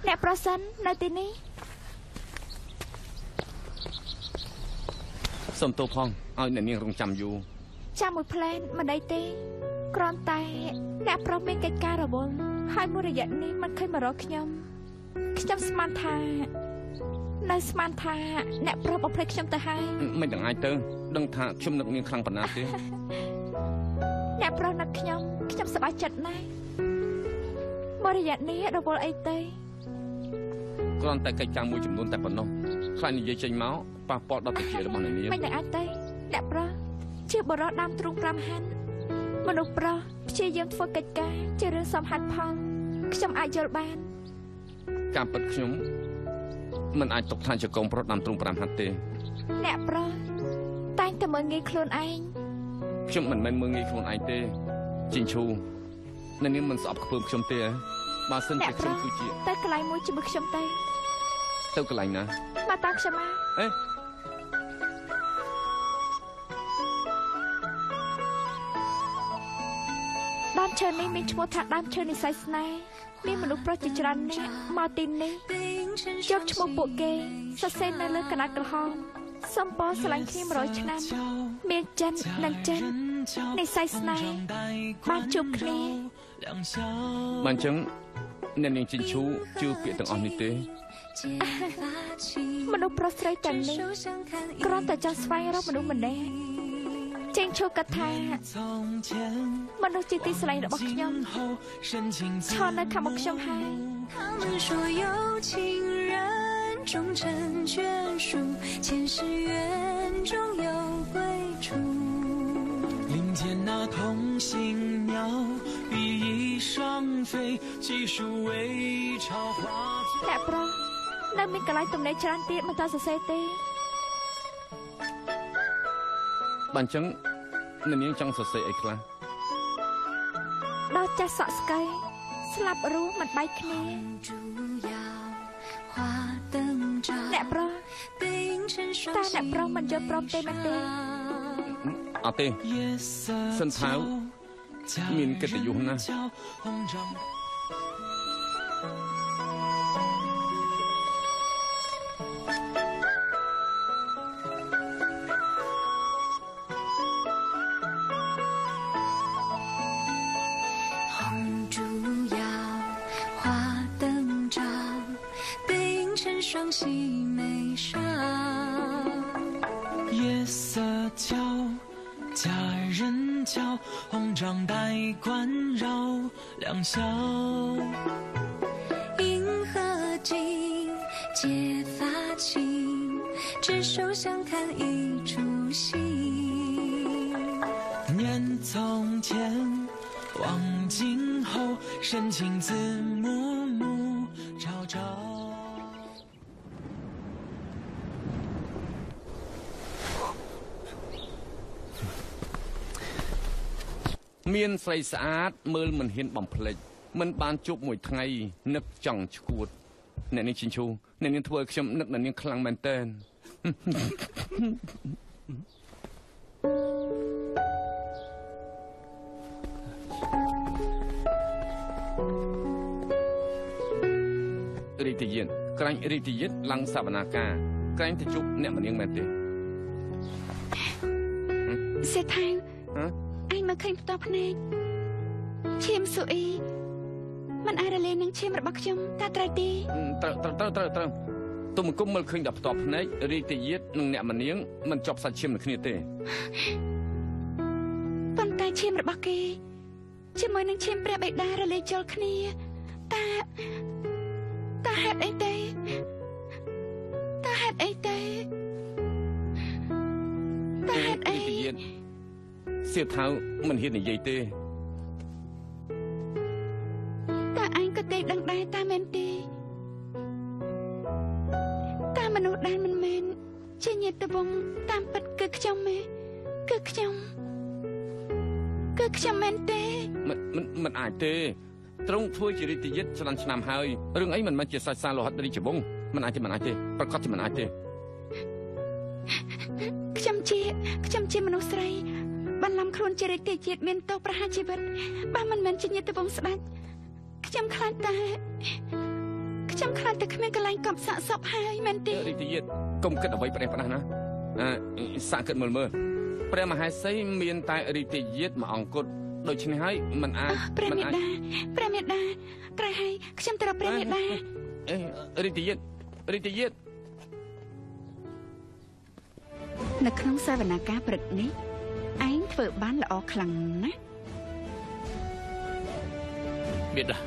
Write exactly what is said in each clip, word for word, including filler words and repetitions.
អ្នកប្រសិននៅទីនេះសុំទោសផងឲ្យអ្នកនាងរងចាំយូរចាំមួយផ្លែនមិនអីទេគ្រាន់តែអ្នកប្រុសមានកិច្ចការរវល់ហើយមួយរយៈនេះមិនឃើញមករកខ្ញុំខ្ញុំស្មានថានៅស្មានថាអ្នកប្រុសបំភ្លេចខ្ញុំទៅហើយមិនទាំងអាចទៅដឹងថាខ្ញុំនឹកនាងខ្លាំងប៉ុណ្ណាទេអ្នកប្រុសនឹកខ្ញុំខ្ញុំសប្បាយចិត្តណាស់មួយរយៈនេះរវល់អីទេគ្រាន់តែកិច្ចការមួយចំនួនតែប៉ុណ្ណោះខ្លាចនិយាយចេញមកប៉ះពាល់ដល់តិចរបស់អ្នកនាងមិនទាំងអាចទេអ្នកប្រុសជាបរិសុទ្ធដើមទ្រូងប្រាំហាន់មនុស្សប្រុសព្យាយាមធ្វើកិច្ចការជារឿងសមហេតុផលខ្ញុំអាចយល់បានការពិតខ្ញុំមិនអាចទុកថាជាកូនប្រុសដើមទ្រូងប្រាំហាត់ទេអ្នកប្រុសតែងតែមើលងាយខ្លួនឯងខ្ញុំមិនមែនមើលងាយខ្លួនឯងទេជីងឈូអ្នកនាងមិនស្អប់ខ្ពើមខ្ញុំទេបើសិនជាខ្ញុំគឺជាតែកន្លែងមួយជាមួយខ្ញុំទៅទៅកន្លែងណាមកតាមខ្ញុំមកអេដើមឈើនេះមានឈ្មោះថាដើមឈើនិស្ស័យស្នេហ៍មានមនុស្សប្រុសជាច្រើននាក់មកទីនេះយកឈ្មោះពួកគេសរសេរនៅលើកណ្ដាលក្រហមសំពរស្រឡាញ់គ្នាមួយរយឆ្នាំមានចិននិងចិននិស្ស័យស្នេហ៍បានជួបគ្នាបានចឹងអ្នកនាងជីងឈូជឿពាក្យទាំងអស់នេះទេមនុស្សប្រុសស្រីទាំងនេះគ្រាន់តែចង់ស្វែងរកមនុស្សម្នាក់ចេញឈូកថាមនុស្សជាទីស្រឡាញ់របស់ខ្ញុំឈរនៅខាងមុខខ្ញុំហើយ终成眷属，前世缘中有归处。林间那同心鸟，比翼双飞，细数为朝花。 អ្នកប្រុសនៅមានកន្លែងទំនេរច្រើនទៀតមិនតសរសេរទេបានចឹងអ្នកនាងចង់សរសេរអីខ្លះដល់ចាស់សក់ស្កៃស្លាប់រស់មិនបែកគ្នាអ្នកប្រុសតែអ្នកប្រុសមិនយល់ព្រមទេមែនទេអត់ទេសិនថាមានកិត្តិយសណាស់笑，银河镜，结发情，执手相看一出戏。念从前，望今后，深情字幕幕，朝朝。 មានស្រីស្អាតមើលមិនហ៊ានបំភ្លេចមិនបានជួបមួយថ្ងៃនឹកចង់ឈួតអ្នកនាងជីងឈូអ្នកនាងធ្វើឲ្យខ្ញុំនឹកអ្នកនាងខ្លាំងមែនតើរីតិយិតក្រាញ់រីតិយិតឡើងសវនាការក្រាញ់ទៅជួបអ្នកម្នាងមែនទេសេដ្ឋាអញមកឃើញផ្ទាល់ភ្នែកឈាមស៊ូអ៊ីមិនអាចរលាយនឹងឈាមរបស់ខ្ញុំតែត្រូវទេត្រូវត្រូវត្រូវត្រូវទុំគុំមើលឃើញដល់ផ្ទាល់ភ្នែករីតិយិតនិងអ្នកម្នាងមិនជាប់សាច់ឈាមនឹងគ្នាទេប៉ុន្តែឈាមរបស់គេជាមួយនឹងឈាមព្រះបិតារលាយចូលគ្នាតែតែហេតុអីទេតែហេតុអីទេតែហេតុអីសៀវថៅមិនហ៊ាននិយាយទេតែអញក៏ទេដឹងដែរតាមែនទេតាមនុស្សដែលមិនមែនជាញាតិវង្សតាមពិតគឺខ្ញុំមែនគឺខ្ញុំគឺខ្ញុំមែនទេមិនមិនអាចទេទ្រង់ធ្វើជារីតិយិតច្រើនឆ្នាំហើយរឿងអីមិនមែនជាសាច់សាលោហិតរាជវង្សមិនអាចទេមិនអាចទេប្រកាសជាមិនអាចទេខ្ញុំជាខ្ញុំជាមនុស្សស្រីបន្លំខ្លួនជារាជជាតិមានទោសប្រហារជីវិតបើមិនមែនជាញាតិវង្សស្ដេចខ្ញុំខ្លាចតែខ្ខ្ញុំខ្លាចតែគ្មានកន្លែងកប់សាកសពហើយមែនទេរីតិយិតកុំគិតអ្វីប្រេះប្រដាស់ណាអឺសាកគិតមើលមើលព្រះមហេសីមានតែរីតិយិតមួយអង្គគត់ដូច្នេះហើយមិនអាចព្រះមេដាព្រះមេដាក្រែងហើយខ្ញុំទៅរកព្រះមេដាអេរីតិយិតរីតិយិតនៅក្នុងសាវនាការព្រឹកនេះឯងធ្វើបានល្អខ្លាំងណាស់មេដា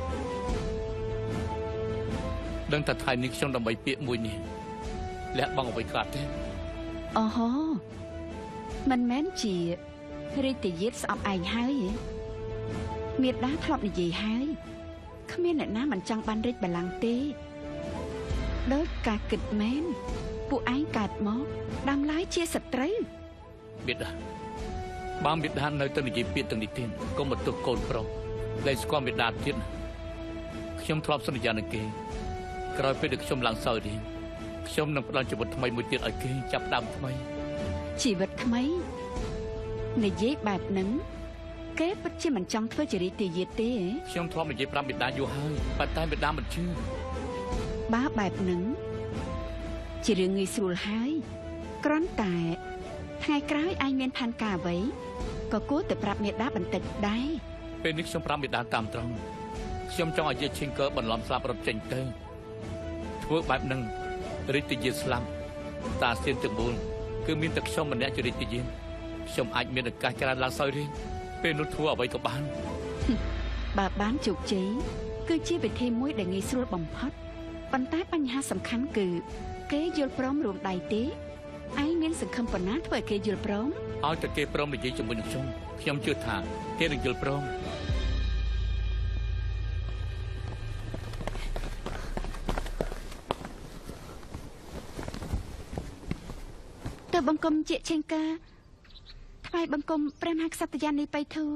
ដឹងតែថ្ងៃនេះខ្ញុំដើម្បីពាក្យមួយនេះលះបង់អ្វីខ្លះទេអូហូមិនមែនជារីតិយិតស្អប់ឯងហើយមេដាធ្លាប់និយាយហើយគ្មានអ្នកណាមិនចង់បានរាជបល្ល័ង្កទេដូចការគិតមែនពួកឯងកើតមកដើមឡើយជាសត្រូវមេដាបើមេដានៅទៅនិយាយពាក្យទាំងនេះទៀតកុំបន្ទោសកូនប្រុសលែងស្គាល់មេដាទៀតខ្ញុំធ្លាប់សន្យានឹងគេក្រោយពេលដែលខ្ញុំឡើងសោយរៀងខ្ញុំនឹងផ្ដល់ជីវិតថ្មីមួយទៀតឲ្យគេចាប់ដើមថ្មីជីវិតថ្មីនិយាយបែបហ្នឹងគេពិតជាមិនចង់ធ្វើជារីតិយិតទេខ្ញុំធ្លាប់និយាយប្រាប់មេដាយូរហើយប៉ុន្តែមេដាមិនជឿបើបែបហ្នឹងជារឿងងាយស្រួលហើយគ្រាន់តែថ្ងៃក្រោយឯងមានផែនការអ្វីក៏គួរតែប្រាប់មេដាបន្តិចដែរពេលនេះខ្ញុំប្រាប់មេដាតាមត្រង់ខ្ញុំចង់ឲ្យយាយឈីងកើបន្លំស្លាប់រត់ចេញទៅធ្វើបែបហ្នឹងរីតិយិតស្លាប់តាសៀនទាំងមូលគឺមានតែខ្ញុំម្នាក់ជារីតិយិតខ្ញុំអាចមានឱកាសច្រើនឡើងសោយរៀងពេលនោះធ្វើអ្វីក៏បានបើបានជោគជ័យគឺជាវិធីមួយដែលងាយស្រួលបំផុតប៉ុន្តែបញ្ហាសំខាន់គឺគេយល់ព្រមរួមដៃទេឯងមានសង្ឃឹមប៉ុណ្ណាធ្វើឲ្យគេយល់ព្រមឲ្យតែគេព្រមនិយាយជាមួយនឹងខ្ញុំខ្ញុំជឿថាគេនឹងយល់ព្រមទៅបង្គំជាឆេងកាថ្វាយបង្គំព្រះមហាក្សត្រយានីបៃធូ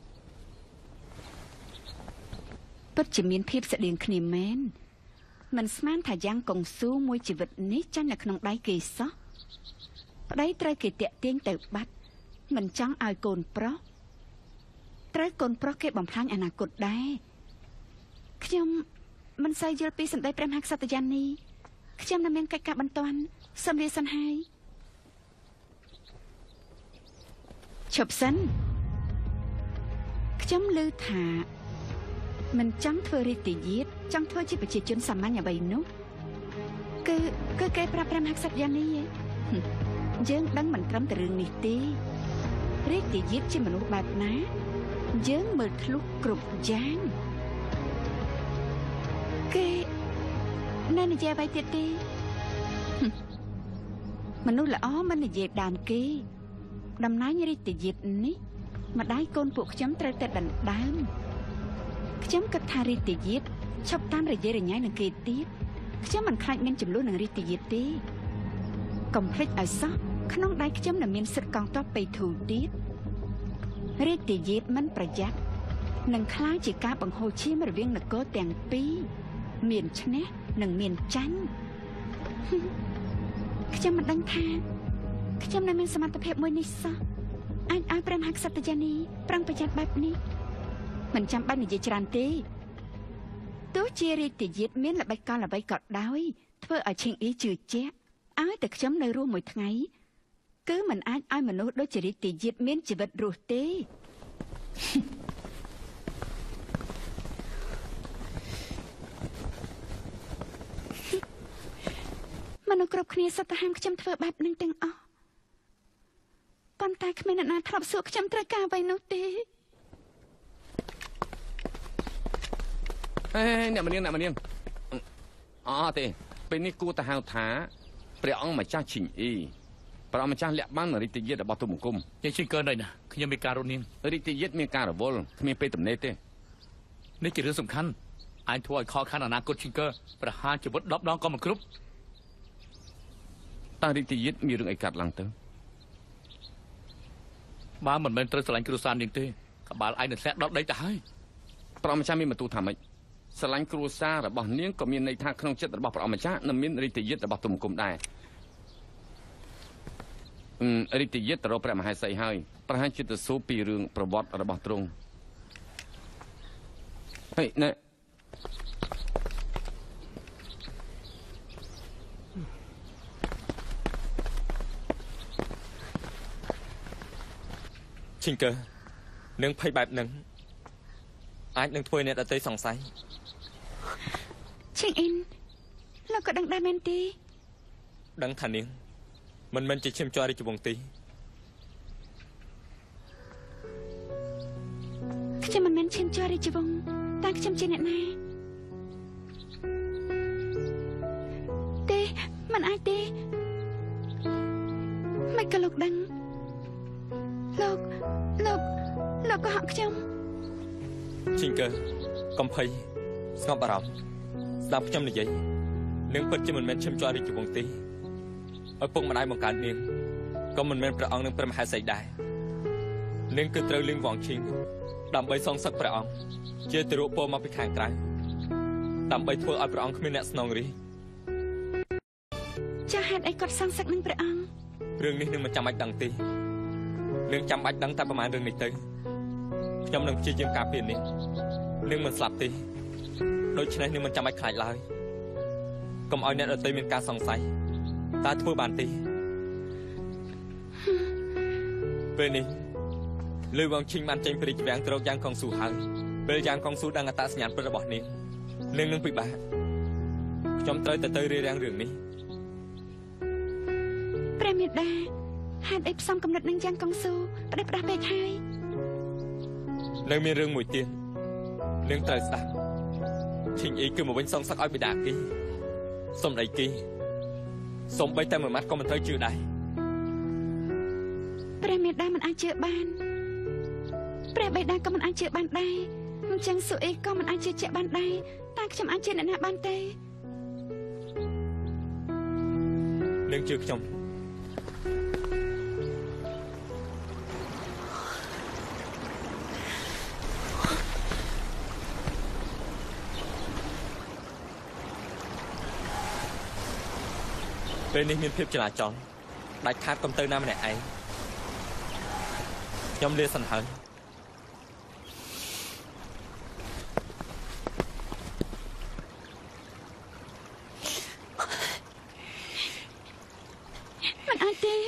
ពិតជាមានភាពស្តៀងគ្នាមែនមិនស្មានថាយ៉ាងកុងស៊ូមួយជីវិតនេះចាញ់នៅក្នុងដៃគេសោះប្តីត្រូវគេតាក់ទាញទៅបាត់មិនចង់ឲ្យកូនប្រុសត្រូវកូនប្រុសគេបំផ្លាញអនាគតដែរខ្ញុំមិនសូវយល់ពីសម្ដីព្រះមហាក្សត្រយានីខ្ញុំនៅមានកិច្ចការបន្ទាន់សូមលាសិនហើយឈប់សិនខ្ញុំឮថាមិនចង់ធ្វើរីតិយិតចង់ធ្វើជាប្រជាជនសាមញ្ញអ្វីនោះគឺគឺគេប្រាប់ព្រះមហាក្សត្រយ៉ាងនេះយើងដឹងមិនត្រឹមតែរឿងនេះទេរីតិយិតជាមនុស្សបែបណាយើងមើលធ្លុះគ្រប់យ៉ាងគេនៅនិយាយអ្វីទៀតទេមនុស្សល្អមិននិយាយដើមគេតំណែងរីតិយិតនេះម្ដាយកូនពួកខ្ញុំត្រូវតែដណ្ដើមខ្ញុំគិតថារីតិយិតឈប់តាមរយៈរញ៉ៃនឹងគេទៀតខ្ញុំមិនខ្លាចមានចំនួននឹងរីតិយិតទេកុំភ្លេចឲ្យសោះក្នុងដៃខ្ញុំនៅមានសិទ្ធិកងទ័ពបៃធូទៀតរីតិយិតមិនប្រយ័ត្ននឹងខ្លាចជាការបង្ហូរឈាមរវាងនគរទាំងពីរមានឈ្នះនិងមានចាញ់ខ្ញុំមិនដឹងថាខ្ញុំនៅមានសមត្ថភាពមួយនេះសោះអាចឲ្យព្រះមហាក្សត្រយានីប្រឹងប្រយ័ត្នបែបនេះមិនចាំបាច់និយាយច្រើនទេទោះជារីតិយិតមានល្បិចកលអ្វីក៏ដោយធ្វើឲ្យឈិងអ៊ីជឿជាក់ឲ្យតែខ្ញុំនៅរស់មួយថ្ងៃគឺមិនអាចឲ្យមនុស្សដូចជារីតិយិតមានជីវិតរស់ទេមនុស្សគ្រប់គ្នាសុទ្ធតែហាមខ្ញុំធ្វើបែបនឹងទាំងអស់ប៉ុន្តែគ្មានអ្នកណាធ្លាប់សួរខ្ញុំត្រូវការអ្វីនោះទេហេអ្នកមនាងអ្នកមនាងអត់ទេពេលនេះគួរតែហៅថាព្រះអង្គម្ចាស់ឈិងអ៊ីព្រះអង្គម្ចាស់លាក់បានរីតិយិតរបស់ទូបង្គំយាយឈិងកើនៅណាខ្ញុំមានការរត់នាងរីតិយិតមានការរវល់គ្មានពេលទំនេរទេនេះជារឿងសំខាន់អញធ្វើឲ្យខកខានអនាគតឈិងកើប្រហារជីវិតដប់ដងក៏មិនគ្រប់តើរីតិយិតមានរឿងអីកាត់ឡើងទៅបើមិនមែនត្រូវស្រឡាញ់គ្រួសារនាងទេក្បាលឯងនឹងធ្លាក់ដល់ដីទៅហើយព្រះអង្គម្ចាស់មានបន្ទូលថាម៉េចស្រឡាញ់គ្រួសាររបស់នាងក៏មានន័យថាក្នុងចិត្តរបស់ព្រះអង្គម្ចាស់នឹងមានរីតិយិតរបស់ទូបង្គំដែររីតិយិតទៅរកព្រះមហេសីហើយប្រហែលជាទៅសួរពីរឿងប្រវត្តិរបស់ទ្រង់ហេណែ Chinker នឹងភ័យបែបហ្នឹងអាចនឹងធ្វើអ្នកដទៃសង្ស័យ Ching in លោកក៏ដឹងដែរមែនទេដឹងថានាងមិនមែនជាឈាមជ័ររាជវង្សទេខ្ញុំមិនមែនឈាមជ័ររាជវង្សតែខ្ញុំជាអ្នកណាទេមិនអាចទេមិនក៏លោកដឹងលោកលោកលោកក៏ហៅខ្ញុំ Chinker កុំភ័យស្ងប់អារម្មណ៍ស្ដាប់ខ្ញុំនិយាយនាងពិតជាមិនមែនឈាមជ័ររាជវង្សទេឪពុកម្ដាយបង្កើតនាងក៏មិនមែនព្រះអង្គនឹងព្រះមហាក្សត្រដែរនាងគឺត្រូវលៀងវងឈីងដើម្បីសងសឹកព្រះអង្គជាទារកពោមកពីខាងក្រៅដើម្បីធ្វើឲ្យព្រះអង្គគ្មានអ្នកស្នងរាជចាហេតុអីគាត់សងសឹកនឹងព្រះអង្គរឿងនេះនឹងមិនចាំបាច់ដឹងទេនាងចាំបាច់ដឹងតែប្រហែលរឿងនេះទៅខ្ញុំនឹងព្យាយាមការពារនាងនាងមិនស្លាប់ទេដូច្នេះនាងមិនចាំបាច់ខ្លាចឡើយកុំឲ្យអ្នកដទៃមានការសង្ស័យតើធ្វើបានទេពេលនេះលឺវងឈីងបានចេញពីរាជវាំងទៅរកយ៉ាងកងស៊ូហើយពេលយ៉ាងកងស៊ូដឹងអត្តសញ្ញាណពិតរបស់នាងនាងនឹងពិបាកខ្ញុំត្រូវតែទៅរៀបរៀងរឿងនេះព្រះមេដាហេតុអីផ្សំកំណត់នឹងយ៉ាងកងស៊ូផ្ដេសផ្ដាស់ពេកហើយនៅមានរឿងមួយទៀតនាងត្រូវស្ដាប់ឈីងអ៊ីគឺមកវិញសងសឹកឲ្យបិតាគេសុំអីគេសុំបីតែមួយម៉ាត់ក៏មិនត្រូវជឿដែរព្រះមេដាមិនអាចជឿបានព្រះបិតាក៏មិនអាចជឿបានដែរអញ្ចឹងស៊ូអ៊ីក៏មិនអាចជឿជាក់បានដែរតែខ្ញុំអាចជឿអ្នកណាបានទេនាងជឿខ្ញុំ ពេលនេះមានភាពចលាចលដាច់ខាតកុំទៅណាម្នាក់ឯងខ្ញុំលាសិនហើយមិនអាចទេ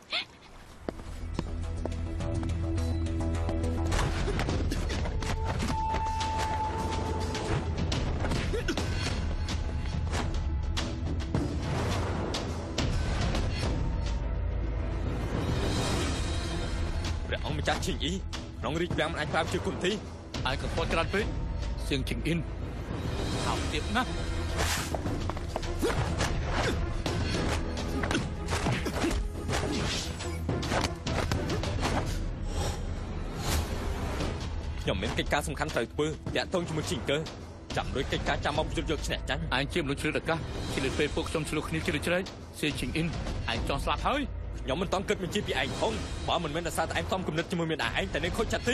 ព្រះអង្គម្ចាស់ឈីងអ៊ីក្នុងរាជវាំងមិនអាចប្រើជាគុណធីឯងក៏ផុតច្រើនពេកសៀង Ching In ហៅទៀតណាខ្ញុំមានកិច្ចការសំខាន់ត្រូវធ្វើតាក់ទងជាមួយ Chinker ចាំរួចកិច្ចការចាំមកយុទ្ធយកឈ្នះចាញ់ឯងជាមនុស្សជ្រើសឱកាសជាលើពេលពួកខ្ញុំឆ្លោះគ្នាជ្រៅជ្រែកសៀង Ching In ឯងចង់ស្លាប់ហើយខ្ញុំមិនតង់គិតបញ្ជាពីឯងផងបើមិនមែនដោយសារតែឯងសំគំនិតជាមួយមានឯងតែនាងខូចចិត្តទេ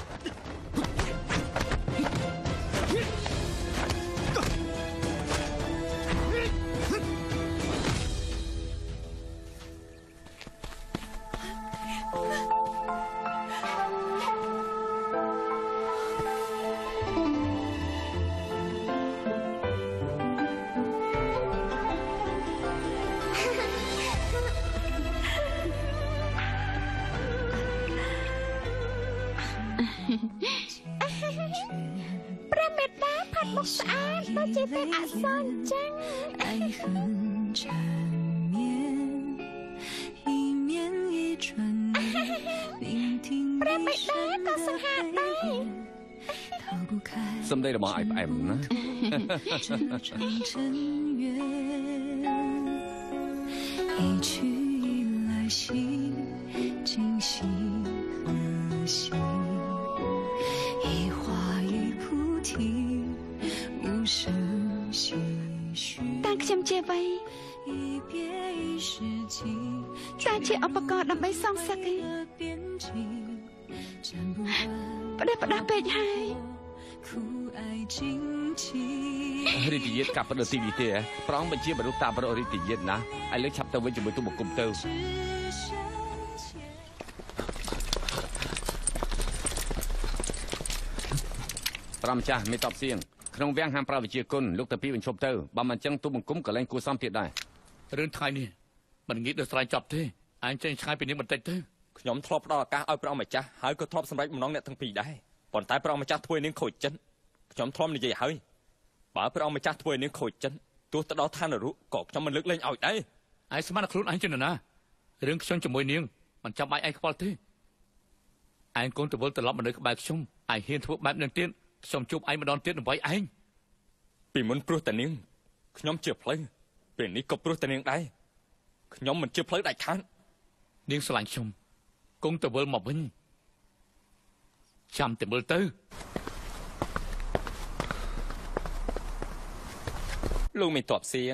ព្រះមេដាផាត់មុខស្អាតដូចជាពេលអសនចឹង爱恨缠绵，一面一转眼，聆听一声的黑夜，逃不开សំដីរបស់ឯងផ្អែមណា这场尘缘，一去一来兮，今夕何夕？一花一菩提，无声唏嘘。 តែខ្ញុំជាអ្វី一别一世纪， តែជាឧបករណ៍ដើម្បីសងសឹកឯង的边际，斩不断ផ្ដេសផ្ដាស់ពេកហើយ苦爱荆棘。 រីតិយេតកាប់បដិទីវិទេប្រងបញ្ជាបរុតាបររីតិយេតណាឥឡូវឆាប់ទៅវិញជាមួយទូបង្គំទៅ ប្រំចាស់មេតបសៀងក្នុងវាំងហាមប្រើវិជាគុណលោកតាពីបញ្ឈប់ទៅបើមិនអញ្ចឹងទូបង្គំក៏លែងគួរសមទៀតដែររឿងថ្ងៃនេះមិនងាយដល់ស្រ័យចប់ទេឯងចេញឆ្ងាយពីនេះបន្តិចទៅខ្ញុំធ្លាប់ផ្ដល់ឱកាសឲ្យព្រះអង្គម្ចាស់ហើយក៏ធ្លាប់សម្រេចបំណងអ្នកទាំងពីរដែរប៉ុន្តែព្រះអង្គម្ចាស់ធ្វើឲ្យនាងខូចចិត្តខ្ញុំធ្លាប់និយាយហើយបើព្រះអង្គម្ចាស់ធ្វើឲ្យនាងខូចចិត្តទោះទៅដល់ឋាននរកក៏ខ្ញុំមិនលើកលែងឲ្យដែរឯងស្មានតែខ្លួនឯងជាណារឿងខ្ញុំជាមួយនាងមិនចាំបាច់ឯងខ្វល់ទេឯងកូនទៅវិលត្រឡប់មកនៅក្បែរខ្ញុំឯងហ៊ានធ្វើបែបនឹងទៀតខ្ញុំជួបឯងម្ដងទៀតដើម្បីឯងពីមុនព្រោះតែនាងខ្ញុំជាផ្លូវពេលនេះក៏ព្រោះតែនាងដែរខ្ញុំមិនជាផ្លូវដាច់ខាតនាងស្រឡាញ់ខ្ញុំគង់ទៅវិលមកវិញចាំតែមើលទៅលោកមានតបសៀង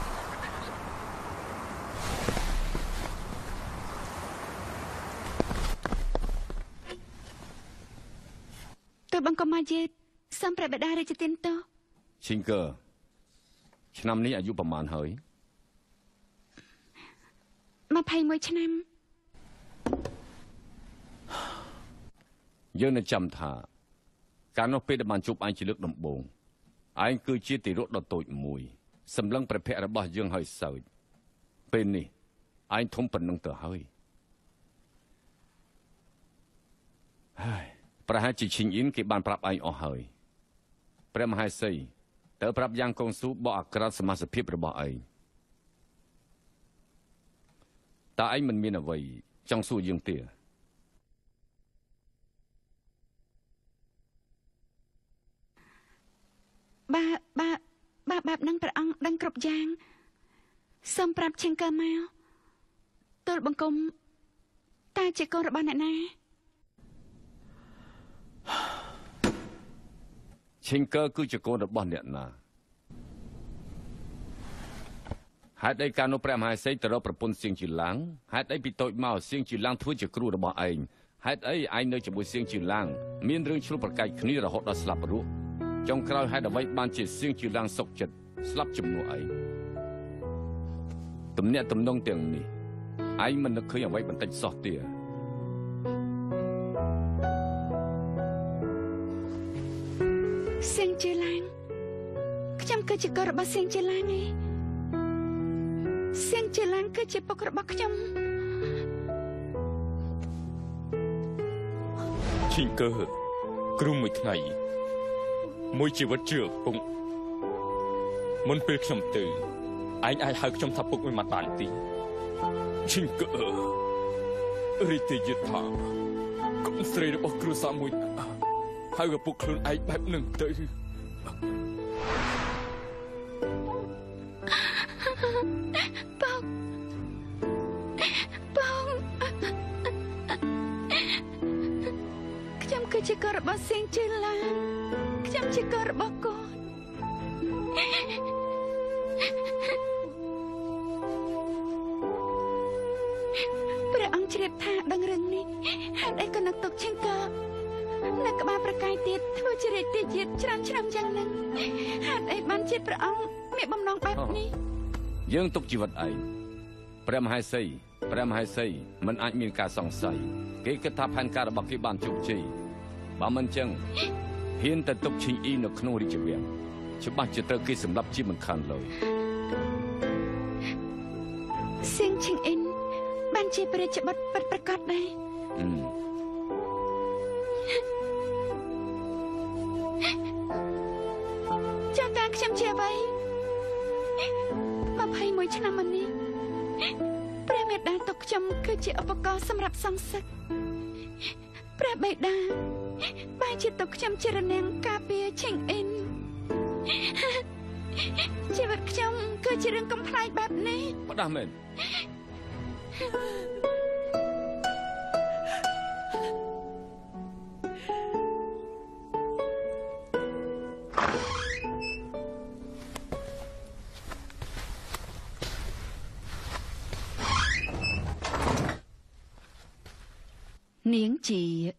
ទៅបង្កមកយេសំប្រែបដារាជទានតោឈីងកើឆ្នាំនេះអាយុប្រមាណហើយยี่สิบเอ็ดឆ្នាំយើងនឹងចាំថាកាលនោះពេលដែលបានជួបឯងជាលើកដំបូងឯងគឺជាទារកដ៏តូចមួយសម្លឹងព្រះភ័ក្ររបស់យើងហើយសើចពេលនេះឯងធំប៉ុណ្ណឹងទៅហើយហើយប្រហែលជាឈីងអ៊ីនគេបានប្រាប់ឯងអស់ហើយព្រះមហេសីតើប្រាប់យ៉ាងកងស៊ូបកអក្រិតសមាសភាពរបស់ឯងតើឯងមិនមានអ្វីចង់សួរយើងទេបាបាបាបែបហ្នឹងព្រះអង្គដឹងគ្រប់យ៉ាងសូមប្រាប់ឈិងកើមកទល់បង្គំតើជាកូនរបស់អ្នកណាឈិងកើគឺជាកូនរបស់អ្នកណាហេតុអីកាលនោះព្រះមហេសីទៅរកប្រពន្ធសៀងជីឡាងហេតុអីពីតូចមកសៀងជីឡាងធ្វើជាគ្រូរបស់ឯងហេតុអីឯងនៅជាមួយសៀងជីឡាងមានរឿងឆ្លោះប្រកែកគ្នារហូតដល់ស្លាប់រស់ចុងក្រោយហេតុអ្វីបានជាសៀងជីឡាងសុកចិត្តស្លាប់ជំនួសឯងទំនាក់ទំនងទាំងនេះឯងមិននឹកឃើញអ្វីបន្តិចសោះទេសៀងជីឡាងខ្ញុំគឺជាកូនរបស់សៀងជីឡាងឯងសៀងជីឡាងគឺជាពុករបស់ខ្ញុំឈីងកើគ្រូមួយថ្ងៃមួយជីវិតជឿពុកមុនពេលខ្ញុំទៅឯងអាចហៅខ្ញុំថាពុកមួយមកបានទីឈីងកើរីតិយថាកូនស្រីរបស់គ្រូសាមួយហៅឪពុកខ្លួនឯងបែបនឹងទៅបងបងខ្ញុំគឺជាកូនរបស់សៀងជីឡាងខ្ញុំជាកូនរបស់កូនព្រះអង្គជ្រាបថាដឹងរឿងនេះហេតុអីក៏នឹកទុកឈិងកើនៅក្បាលប្រកាយទៀតធ្វើជារាជទាយាទច្រើនឆ្នាំយ៉ាងហ្នឹងហេតុអីបានជាព្រះអង្គមានបំណងបែបនេះយើងទុកជីវិតឯងព្រះមហេសីព្រះមហេសីមិនអាចមានការសង្ស័យគេគិតថាផែនការរបស់គេបានជោគជ័យបើមិនចឹងហ៊ានតែទុកឈីងអ៊ីនៅក្នុងរាជវាំងច្បាស់ជាត្រូវគេសម្លាប់ជាមិនខានឡើយសៀងឈីងអ៊ីនបានជាព្រះរាជបុត្រពិតប្រាកដដែរចាំតាខ្ញុំជាអ្វីยี่สิบเอ็ดឆ្នាំមុននេះព្រះមេដាទុកខ្ញុំគឺជាឧបករណ៍សម្រាប់សង្សឹកព្រះបិតាបែរជាទុកខ្ញុំជារនាំងការពារឈិងអ៊ីនជីវិតខ្ញុំគឺជារឿងកំប្លែងបែបនេះបដាស់មែននាងជា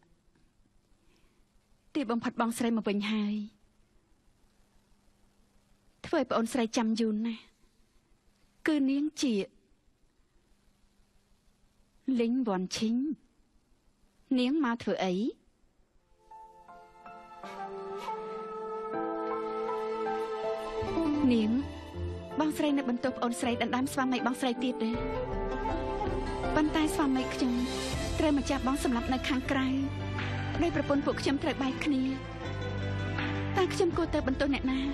ទីបំផុតបងស្រីមកវិញហើយធ្វើឲ្យប្អូនស្រីចាំយូរណាស់គឺនាងជាលីងវ៉ាន់ឈីងនាងមកធ្វើអីនាងបងស្រីនៅបន្ទប់ប្អូនស្រីដណ្ដើមស្វាមីបងស្រីទៀតទេប៉ុន្តែស្វាមីខ្ញុំត្រូវម្ចាស់បងសម្លាប់នៅខាងក្រៅដោយប្រពន្ធពួកខ្ញុំត្រូវបែកគ្នាតើខ្ញុំគួរទៅបន្ទោសអ្នកណា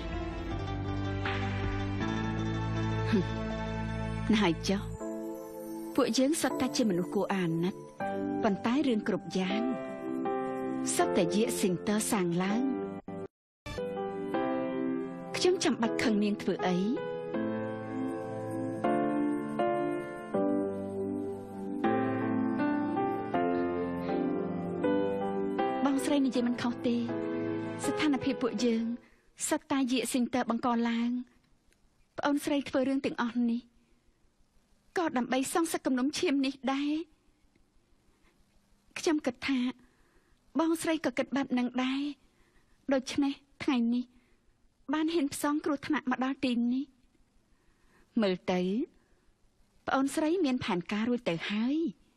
ណាហើយចុះពួកយើងសុទ្ធតែជាមនុស្សគួរអាណិតប៉ុន្តែរឿងគ្រប់យ៉ាងសុទ្ធតែជាសិងតើសាងឡើងខ្ញុំចាំបាច់ខឹងនាងធ្វើអីបងស្រីនិយាយមិនខុសទេស្ថានភាពពួកយើងសុទ្ធតែជាសិងតើបង្កឡើងប្អូនស្រីធ្វើរឿងទាំងអស់នេះក៏ដើម្បីសងសឹកគំនុំឈាមនេះដែរខ្ញុំគិតថាបងស្រីក៏គិតបែបនឹងដែរដូច្នេះថ្ងៃនេះបានហ៊ានផ្សងគ្រោះថ្នាក់មកដល់ទីនេះមើលទៅប្អូនស្រីមានផែនការរួចទៅហើយ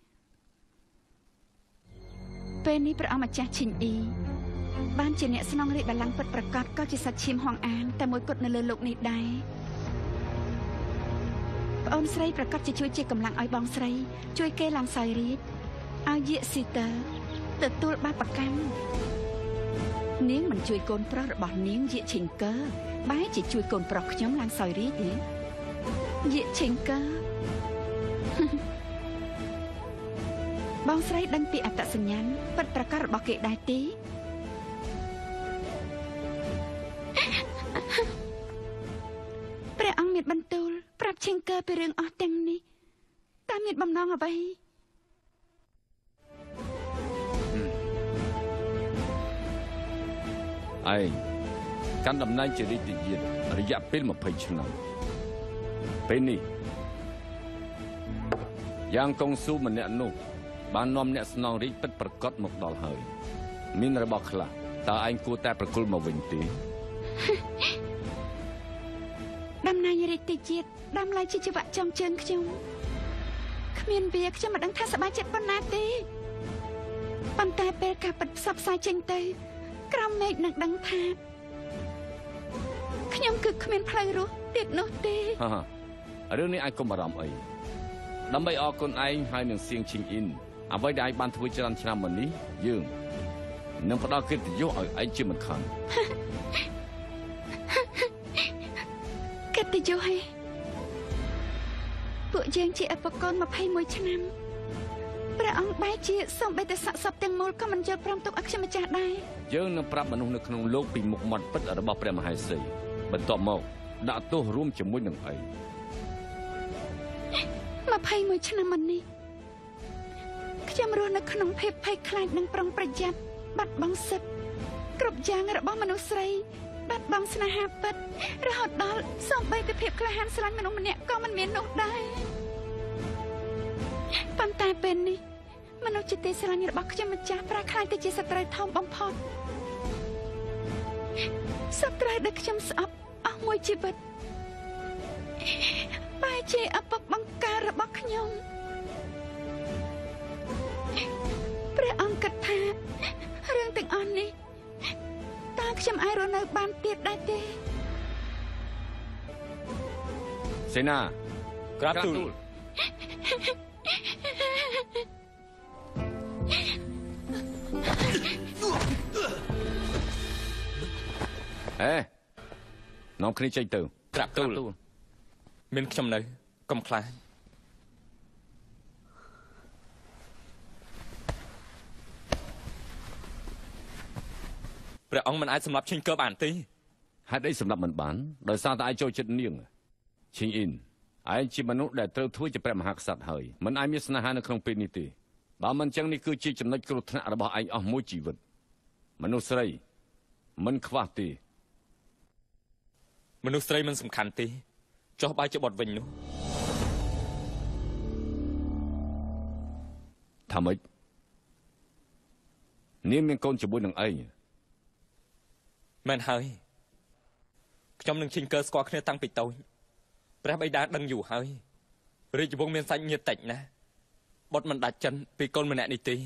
ពេលនេះព្រះអង្គម្ចាស់ឈិញអ៊ីបានជាអ្នកស្នងរាជបល្ល័ង្កពិតប្រាកដក៏ជាសាច់ឈាមហងអានតែមួយគត់នៅលើលោកនេះដែរប្អូនស្រីប្រកាសជាជួយជាកម្លាំងឲ្យបងស្រីជួយគេឡើងសោយរាជឲ្យយេស៊ីតើទទួលបាបកម្មនាងមិនជួយកូនប្រុសរបស់នាងយេឈិងកើបែរជាជួយកូនប្រុសខ្ញុំឡើងសោយរាជទេយេឈិងកើបងស្រីដឹងពីអត្តសញ្ញាណពិតប្រាកដរបស់គេដែរទេព្រះអង្គមានបន្ទូលប្រាប់ឈិងកើពីរឿងអស់ទាំងនេះតើមានបំណងអ្វីឯងកាន់តំណែងជារាជទាយាទរយៈពេលម្ភៃឆ្នាំពេលនេះយ៉ាងកុងស៊ូម្នាក់នោះបាននាំអ្នកស្នងរាជពិតប្រកបមកដល់ហើយមានរបស់ខ្លះតើឯងគួរតែប្រគល់មកវិញទេតំណែងរាជទាយាទដំឡៃជាជីវៈចំជើងខ្ញុំគ្មានវាខ្ញុំមិនដឹងថាសប្បាយចិត្តប៉ុណ្ណាទេប៉ុន្តែពេលការពិតផ្សព្វផ្សាយចេញទៅក្រមមេឃនឹងដឹងថាខ្ញុំគឺគ្មានផ្លូវរស់ទៀតនោះទេហ่าរឿងនេះឯងកុំបារម្ភអីដើម្បីអរគុណឯងហើយនឹងសៀងឈិងអ៊ីនអ្វីដែលឯងបានធ្វើច្រើនឆ្នាំមកនេះយើងនឹងផ្ដល់កិត្តិយសឲ្យឯងជាមិនខានកិត្តិយសឯងពួកយើងជាឧបករណ៍ម្ភៃមួយឆ្នាំព្រះអង្គបែរជាសំបីតែសាក់សពទាំងមូលក៏មិនយល់ព្រមទុកឲ្យខ្ញុំម្ចាស់ដែរយើងនឹងប្រាប់មនុស្សនៅក្នុងលោកពីមុខមាត់ពិតរបស់ព្រះមហេសីបន្ទាប់មកដាក់ទោសរួមជាមួយនឹងឯងម្ភៃមួយឆ្នាំមុននេះខ្ញុំរស់នៅក្នុងភាពភ័យខ្លាចនិងប្រុងប្រយ័ត្នបាត់បង់សិទ្ធិគ្រប់យ៉ាងរបស់មនុស្សស្រីបាត់បង់ស្នេហាពិតរហូតដល់សំបីតែភាពក្លាហានស្រឡាញ់មនុស្សម្នាក់ក៏មិនមាននោះដែរប៉ុន្តែពេលនេះមនុស្សជាទីស្រឡាញ់របស់ខ្ញុំម្ចាស់ប្រែក្លាយទៅជាសត្រូវធំបំផុតសត្រូវដែលខ្ញុំស្អប់អស់មួយជីវិតបែរជាឪពុកបង្ការរបស់ខ្ញុំព្រះអង្គគិតថារឿងទាំងអស់នេះតើខ្ញុំអាចរស់នៅបានទៀតដែរទេសេនាក្រាបទូលអេនាំគ្នាចេញទៅក្រាបទូលមានខ្ញុំនៅកុំខ្លាចព្រះអង្គមិនអាចសម្លាប់ឈិងកើបានទេហេតុអីសម្លាប់មិនបានដោយសារតែឯងចូលចិត្តនាងឈិងអ៊ីនឯងជាមនុស្សដែលត្រូវធ្វើជាព្រះមហាក្សត្រហើយមិនអាចមានស្នេហានៅក្នុងពេលនេះទេបើមិនចឹងនេះគឺជាចំណុចគ្រោះថ្នាក់របស់ឯងអស់មួយជីវិតមនុស្សស្រីមិនខ្វះទេមនុស្សស្រីមិនសំខាន់ទេចុះបាយជាបត់វិញនោះថាម៉េចនាងមានកូនជាមួយនឹងឯងមែនហើយខ្ញុំនឹងឈិងកើស្គាល់គ្នាតាំងពីតូចព្រះបិតាដឹងយូរហើយរាជវង្សមានសាច់ញាតិតិចណាស់បុត្រមិនដាច់ចិនពីកូនម្នាក់នេះទេ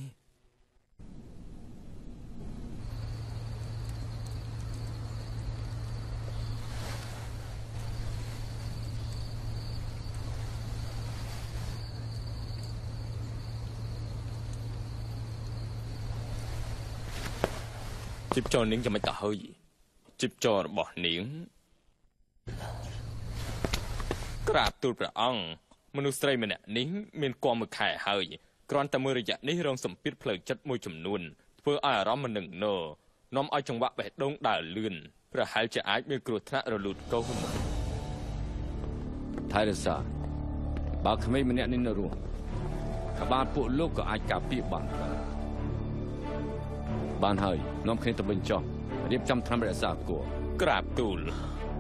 ជីបចរនាងចាំមិនទៅហើយជីបចររបស់នាងក្រាបទូលព្រះអង្គមនុស្សស្រីម្នាក់នេះមានគំមួយខែហើយគ្រាន់តែមួយរយៈនេះរងសម្ពាធផ្លូវចិត្តមួយចំនួនធ្វើឲ្យអារម្មណ៍មិននឹងណនាំឲ្យចង្វាក់បេះដូងដើរលឿនប្រហែលជាអាចមានគ្រោះថ្នាក់រលូតកូនថៃរសាបើក្មេងម្នាក់នេះនៅរស់ក្បាលពួកលោកក៏អាចការពារបានដែរបានហើយនាំគ្នាទៅវិញចុះរៀបចំថ្នាំរក្សាគួរក្រាបទូល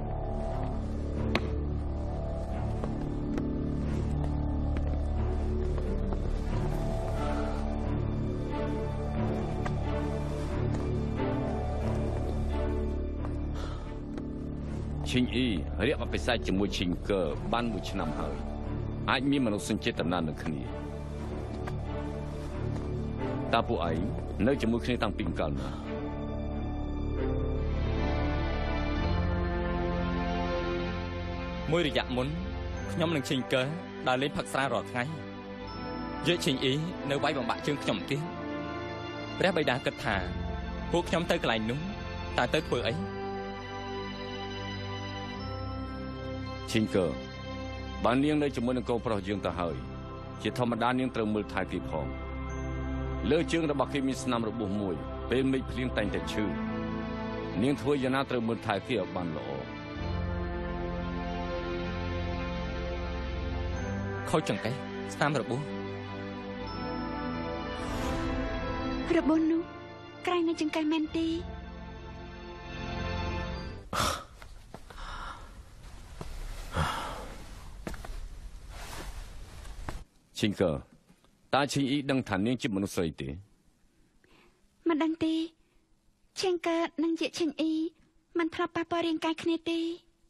ឈិងអ៊ីរៀបអភិសេកជាមួយឈិងកើបានមួយឆ្នាំហើយអាចមានមនុស្សសញ្ចេតនានឹងគ្នាតើពួកឯងនៅជាមួយគ្នាតាំងពីកាលណាមួយរយៈមុនខ្ញុំនឹងឈិងកើដើរលេងផឹកស្រារាល់ថ្ងៃយកឈិងអ៊ីនៅវាយបំបាក់ជើងខ្ញុំទៀតព្រះបិតាគិតថាពួកខ្ញុំទៅកន្លែងនោះតើទៅធ្វើអីឈិងកើបាននាងនៅជាមួយនឹងកូនប្រុសយើងទៅហើយជាធម្មតានាងត្រូវមើលថែគេផងលើជើងរបស់គេមានស្នាមរបួសមួយពេលមេឃភ្លៀងតែងតែឈឺនាងធ្វើយ៉ាងណាត្រូវមើលថែគេឲ្យបានល្អខូចចង្កេះស្នាមរបួសរបួសនោះក្រែងនៅចង្កេះមែនទេឈិងកើតើឈិងអ៊ីដឹងថានាងជាមនុស្សស្រីទេមិនដឹងទេឈិងកើនិងជាឈិងអ៊ីមិនធ្លាប់ប៉ះពាល់រាងកាយគ្នាទេ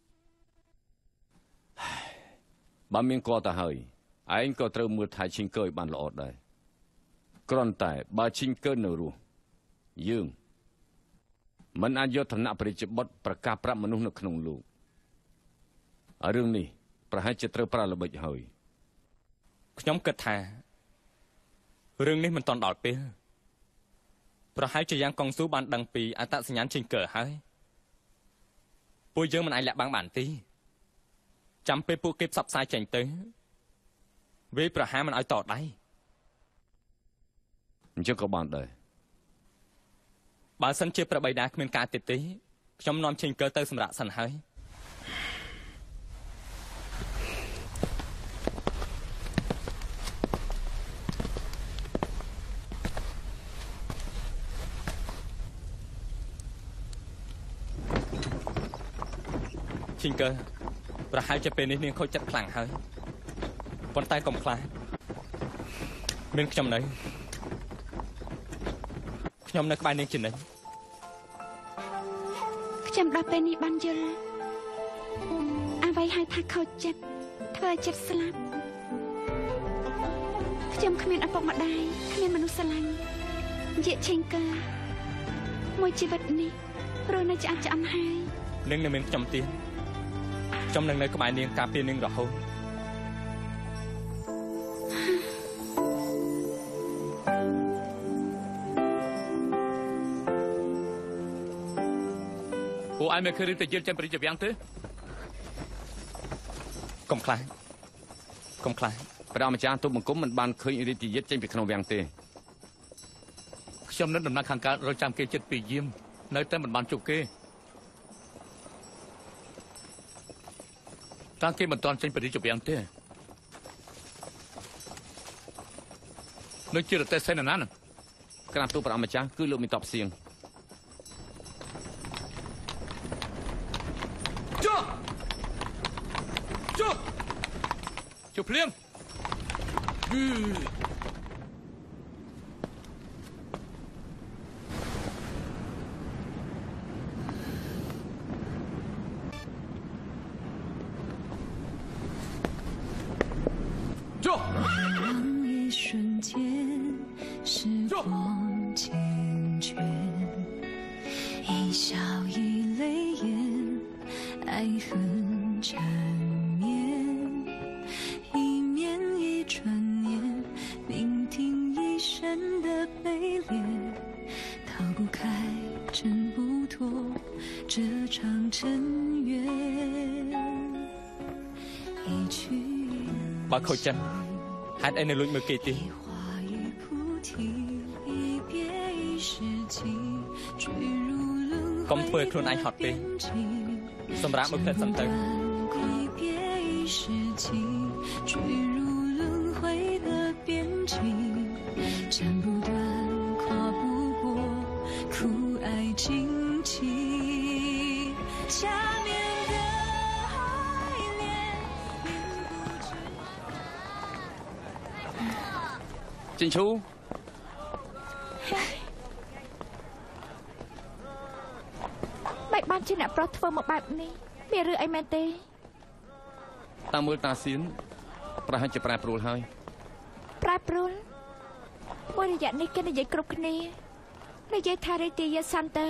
បើមានគាត់ទៅហើយឯងក៏ត្រូវមើលថែឈិងកើឲ្យបានល្អដែរគ្រាន់តែបើឈិងកើនៅរស់យើងមិនអាចយកឋានៈប្រជាបុត្រប្រកាសប្រាប់មនុស្សនៅក្នុងលោករឿងនេះប្រហែលជាត្រូវប្រើល្បិចហើយខ្ញុំគិតថារឿងនេះមិនទាន់ដល់ពេលប្រហែលជាយ៉ាងកងស៊ូបានដឹងពីអត្តសញ្ញាណឈិងកើហើយពួកយើងមិនអាចលាក់បាំងបានទេចាំពេលពួកគេផ្សព្វផ្សាយចេញទៅវាប្រហែលមិនឲ្យតដៃអញ្ចឹងក៏បានដែរបើសិនជាព្រះបិតាគ្មានការទៀតទេខ្ញុំនាំឈិងកើទៅសម្រាប់សិនហើយឈិងកើប្រហែលជាពេលនេះនាងខូចចិត្តខ្លាំងហើយប៉ុន្តែកុំខ្លាចមានខ្ញុំនៅខ្ញុំនៅក្បែរនាងជានិច្ចខ្ញុំដល់ពេលនេះបានយល់អ្វីហៅថាខូចចិត្តធ្វើឲ្យចិត្តស្លាប់ខ្ញុំគ្មានឪពុកម្ដាយគ្មានមនុស្សស្រឡាញ់ជាឈិងកើមួយជីវិតនេះរស់នៅឆ្អាក់ឆ្អន់ហើយនឹងនៅមានខ្ញុំទៀតខ្ញុំនឹងនៅក្បែរនាងការពារនាងរហូតពួកឯងមិនឃើញរឿងទៅយើងចេញបរិយាវាំងទេកុំខ្លាចកុំខ្លាចព្រះម្ចាស់ទូលបង្គំមិនបានឃើញរាជយិត្តចេញពីក្នុងវាំងទេខ្ញុំនៅដំណាក់ខាងកើតរកចាំគេចិត្តពីយាមនៅតែមិនបានជួបគេតាំងគេមិនទាន់ចេញបរិយាវាំងទេនៅជារទេះសេនណានក្រាបទូលព្រះម្ចាស់គឺលោកមានតបសៀងជុភ្លៀង一瞬间时光缱绻一笑一泪眼爱恨缠绵一面一转念聆听一生的悲恋逃不开真បើខូចចិត្តហេតុអីនៅលួចមើលគេទេកុំធ្វើឲ្យខ្លួនឯងហត់ពេកសម្រាប់មើលផ្លែសិនទៅ斩不断，跨不过苦爱荆棘，下面的海恋，命不知。 ចិញ្ឈូបែបបានជាអ្នកប្រុសធ្វើមកបែបនេះមានរឿងអីមែនទេតាមមើលតាសៀនប្រហែលជាប្រែប្រួលហើយប្រែប្រួលមួយរយៈនេះគេនិយាយគ្រប់គ្នានិយាយថារីទីយាសាន់ទៅ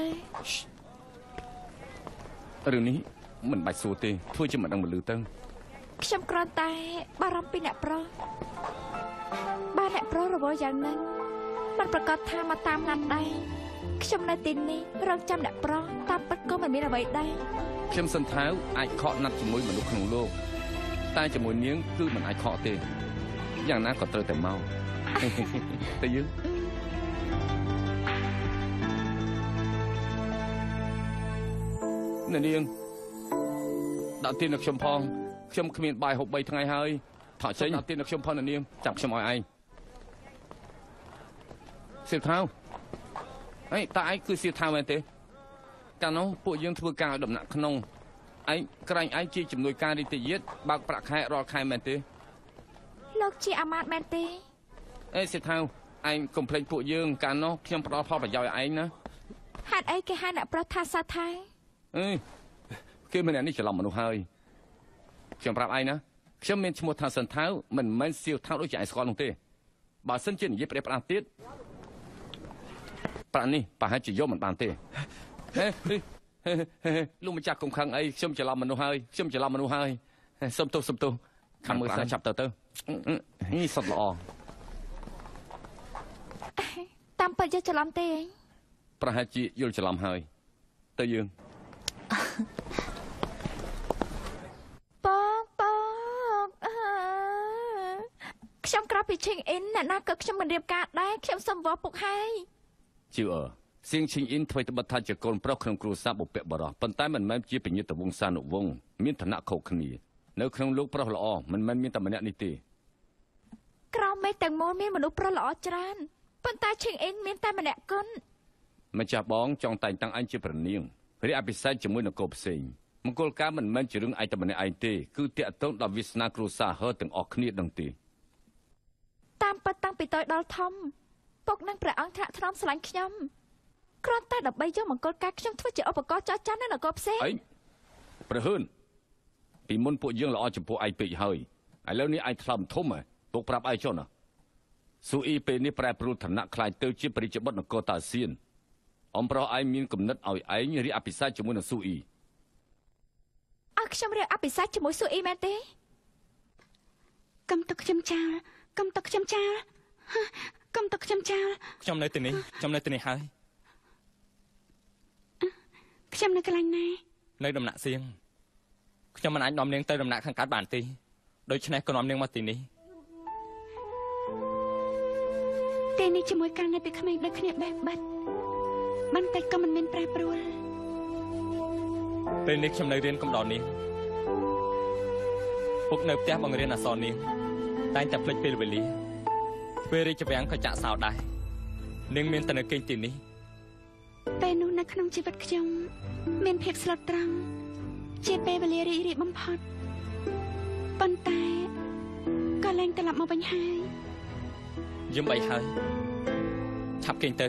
រឿងនេះមិនបាច់សួរទេធ្វើជាមិនដឹងមកលឺទៅខ្ញុំគ្រាន់តែបារម្ភពីអ្នកប្រុសបើអ្នកប្រុសរវល់យ៉ាងហ្នឹងមិនប្រកាសថាមកតាមណាត់ដែរខ្ញុំនៅទីនេះរងចាំអ្នកប្រុសតាមពិតក៏មិនមានអ្វីដែរខ្ញុំសន្តាវអាចខកណាត់ជាមួយមនុស្សក្នុងលោកតែជាមួយនាងគឺមិនអាចខកទេយ៉ាងណាក៏ត្រូវតែមកទៅយើងនាងដាក់ទៀននៅខ្ញុំផងខ្ញុំគ្មានបាយហូបបីថ្ងៃហើយថតចេញដាក់ទៀននៅខ្ញុំផងនាងចាប់ខ្ញុំឲ្យឯងសៀវថាវអីតើឯងគឺសៀវថាវមែនទេកាលនោះពួកយើងធ្វើការឲ្យដំណាក់ក្នុងឯងក្រែងឯងជាជំនួយការរីតិយាតបើកប្រាក់ខែរាល់ខែមែនទេលោកជាអាមាត្យមែនទេអេសៀវថាវឯងកុំភ្លេចពួកយើងកាលនោះខ្ញុំផ្ដល់ផលប្រយោជន៍ឲ្យឯងណាហេតុអីគេហៅអ្នកប្រុសថាសាថៃអេគេមិនអ្នកនេះច្រឡំមនុស្សហើយខ្ញុំប្រាប់ឯងណាខ្ញុំមានឈ្មោះថាសិនថាវមិនមែនសៀវថាវដូចជាឯងស្គាល់នោះទេបើសិនជានិយាយប្រេះផ្ដាស់ទៀតប្រាក់នេះប្រហែលជាយកមិនបានទេហេលោកម្ចាស់កុំខឹងអីខ្ញុំច្រឡំមនុស្សហើយខ្ញុំច្រឡំមនុស្សហើយសុំទោសសុំទោសខាងមើលសាចាប់ទៅទៅនេះសុទ្ធល្អតាមពិតយកច្រឡំទេប្រហែលជាយល់ច្រឡំហើយទៅយើងបងបងខ្ញុំក្រៅពីឈិងអ៊ីនអ្នកណាក៏ខ្ញុំមិនរៀបការដែរខ្ញុំសុំវល់ពុកហើយជឿអើសៀងឈិងអ៊ីនធ្វើត្បិតថាជាកូនប្រុសក្នុងគ្រួសារបុព្វបុរសប៉ុន្តែមិនមែនជាពញាតវង្សានុវង្សមានឋានៈខុសគ្នានៅក្នុងលោកប្រុសល្អមិនមែនមានតែម្នាក់នេះទេក្រៅមេទាំងមូលមានមនុស្សប្រុសល្អច្រើនប៉ុន្តែឈិងអ៊ីនមានតែម្នាក់គុណម្ចាស់បងចង់តែងតាំងអញជាព្រះនាងរាជអភិសេកជាមួយនគរផ្សេងមង្គលការមិនមែនជារឿងឯងតែម្នាក់ឯងទេគឺតាក់ទងដល់វាសនាគ្រួសារហឺទាំងអស់គ្នាដឹងទេតាមពិតតាំងពីតូចដល់ធំពុកនឹងព្រះអង្គថ្នាក់ថ្នមស្រឡាញ់ខ្ញុំគ្រាន់តែដើម្បីយកមង្គលការខ្ញុំធ្វើជាឧបករណ៍ចោះចាន់នៅនគរផ្សេងអីព្រះហ៊ឿនពីមុនពួកយើងល្អចំពោះឯងពេកហើយឥឡូវនេះឯងថ្លឹមធំហ៎ពុកប្រាប់ឯងចុះណាស៊ូអ៊ីពេលនេះប្រែប្រួលឋានៈខ្លាយទៅជាព្រះរាជបុត្រនគរតាសៀនអំប្រុសឯងមានគំនិតឲ្យឯងរៀបអភិសេកជាមួយនឹងស៊ូអ៊ីអើខ្ញុំរៀបអភិសេកជាមួយស៊ូអ៊ីមែនទេកុំទុកខ្ញុំចាលកុំទុកខ្ញុំចាលកុំទុកខ្ញុំចាលខ្ញុំនៅទីនេះខ្ញុំនៅទីនេះហើយខ្ញុំនៅកន្លែងណានៅដំណាក់សៀងខ្ញុំមិនអាចនាំនាងទៅដំណាក់ខាងកើតបានទេដូច្នេះក៏នាំនាងមកទីនេះទីនេះជាមួយកាលនៅពីក្មេងដូចគ្នាបែបបាត់បន្តិចក៏មិនមានប្រែប្រួលពេលនេះខ្ញុំនៅរៀនកំដរនាងពុកនៅផ្ទះបង្រៀនអក្សរនាងតែងតែភ្លេចពេលវេលាពេលរាជវាំងក៏ចាក់សោដែរនាងមានតែនៅគេងទីនេះពេលនោះនៅក្នុងជីវិតខ្ញុំមានភាពស្លុតត្រង់ជាពេលវេលារីករាយបំផុតប៉ុន្តែក៏លែងត្រឡប់មកវិញហើយយំបីហើយឆាប់គេងទៅ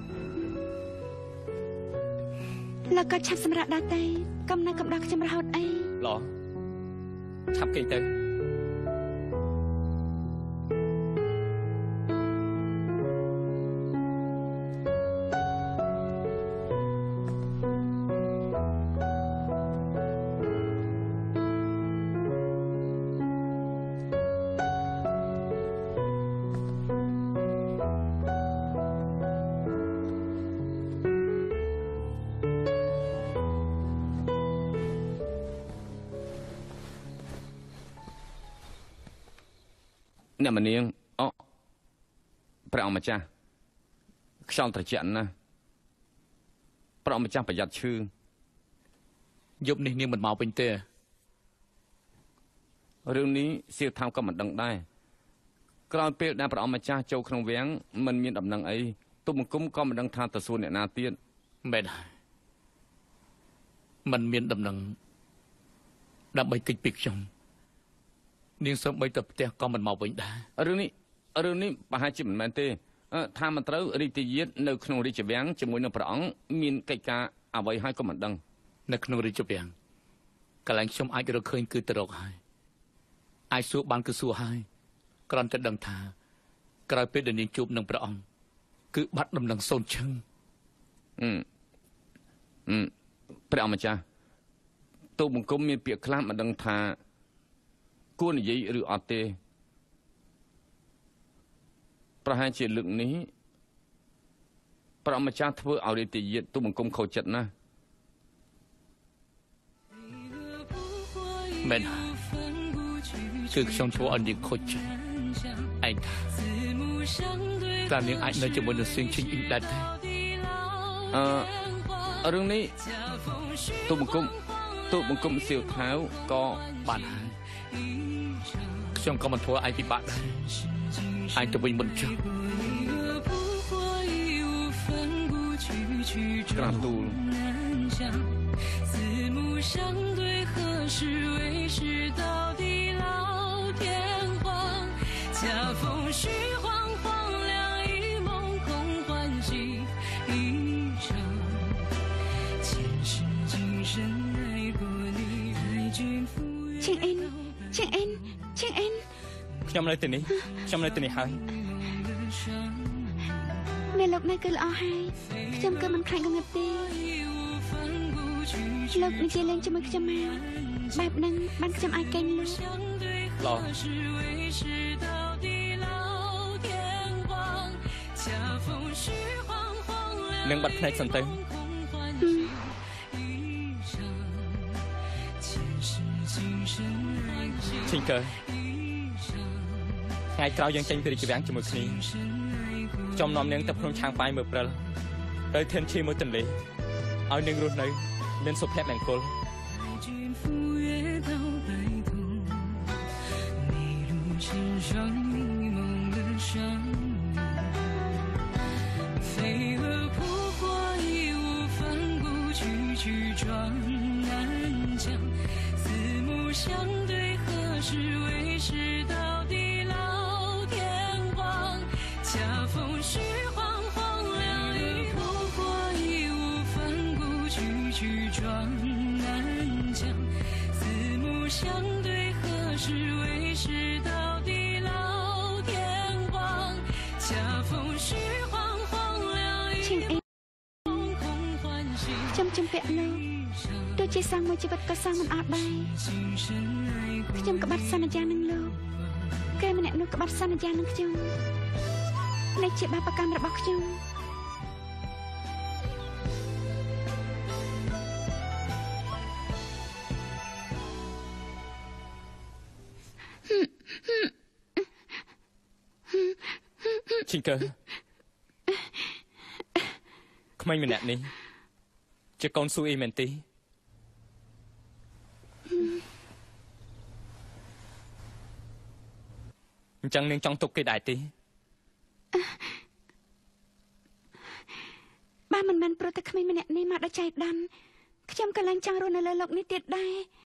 លោកក៏ឆាប់សម្រាប់ដែរទេកុំនៅកំដៅខ្ញុំរហូតអីល្អឆាប់គេងទៅអ្នកមនាងអូព្រះអង្គម្ចាស់ខ្យល់ត្រជាក់ណាស់ព្រះអង្គម្ចាស់ប្រយ័ត្នឈឺយប់នេះនាងមិនមកវិញទេរឿងនេះសៀវថាក៏មិនដឹងដែរក្រោយពេលដែលព្រះអង្គម្ចាស់ចូលក្នុងវាំងមិនមានដំណឹងអីទុំបង្គំក៏មិនដឹងថាទៅសួរអ្នកណាទៀតមែនហើយมันមានដំណឹងដើម្បីកិច្ចពីខ្ញុំនាងសូម្បីតែផ្ទះក៏មិនមកវិញដែររឿងនេះរឿងនេះប្រហែលជាមិនមែនទេថាមិនត្រូវរាជយាតនៅក្នុងរាជវាំងជាមួយនឹងព្រះអង្គមានកិច្ចការអ្វីហើយក៏មិនដឹងនៅក្នុងរាជវាំងកន្លែងខ្ញុំអាចរកឃើញគឺទៅរកហើយអាចសួរបានគឺសួរហើយគ្រាន់តែដឹងថាក្រោយពេលដែលនាងជួបនឹងព្រះអង្គគឺបាត់ដំណឹងសូនឈឹងអឺអឺព្រះអង្គម្ចាស់ទូបង្គំមានពាក្យខ្លះមិនដឹងថាគួរនិយាយឬអត់ទេប្រហែលជាលើកនេះព្រះអង្គម្ចាស់ធ្វើឲ្យរាជយាតទូបង្គំខូចចិត្តណាស់មែនគឺខ្ញុំធ្វើឲ្យនាងខូចចិត្តឯងថាតើនាងអាចនៅជាមួយនឹងសៀងឈិញអ៊ីងដែរទេអឺរឿងនេះទូបង្គំទូបង្គំសៀវថាវក៏បានហើយខ្ញុំក៏មិនធ្វើឯងពិបាកដែរឯងទៅវិញមិនចុះក្រាបទូលជាងអ៊ីនជាងអ៊ីនជាងអ៊ីនខ្ញុំនៅទីនេះខ្ញុំនៅទីនេះហើយអ្នកលោកនេះគឺល្អហើយខ្ញុំគឺមិនខ្លាចងងឹតទេលោកនិយាយលេងជាមួយខ្ញុំមកបែបហ្នឹងបានខ្ញុំអាចកេងលុយល្អនឹងបាត់ភ្នែកសិនទៅឈិងកើថ្ងៃក្រោយយើងចេញពីរាជវាំងជាមួយគ្នាខ្ញុំនាំនាងទៅភ្នំឆាងប៉ាយមើលព្រិលទៅធានឈីមួយទន្លេឲ្យនាងរស់នៅមានសុភមង្គលខ្ញុំជំពាក់លោកទោះជាសាំងមួយជីវិតក៏សាំងមិនអត់ដែរខ្ញុំក្បត់សន្យានឹងលោកគេម្នាក់នោះក្បត់សន្យានឹងខ្ញុំនេះជាបាបកម្មរបស់ខ្ញុំឈិងកើក្មេងម្នាក់នេះជាកូនស៊ូអ៊ីមែនទេអញ្ចឹងនាងចង់ទុកគេដែរទេបានមិនមែនព្រោះតែក្មេងម្នាក់នេះមកដល់ចៃដន្យខ្ញុំក៏ឡើងចង់រស់នៅលើโลกនេះទៀតដែរ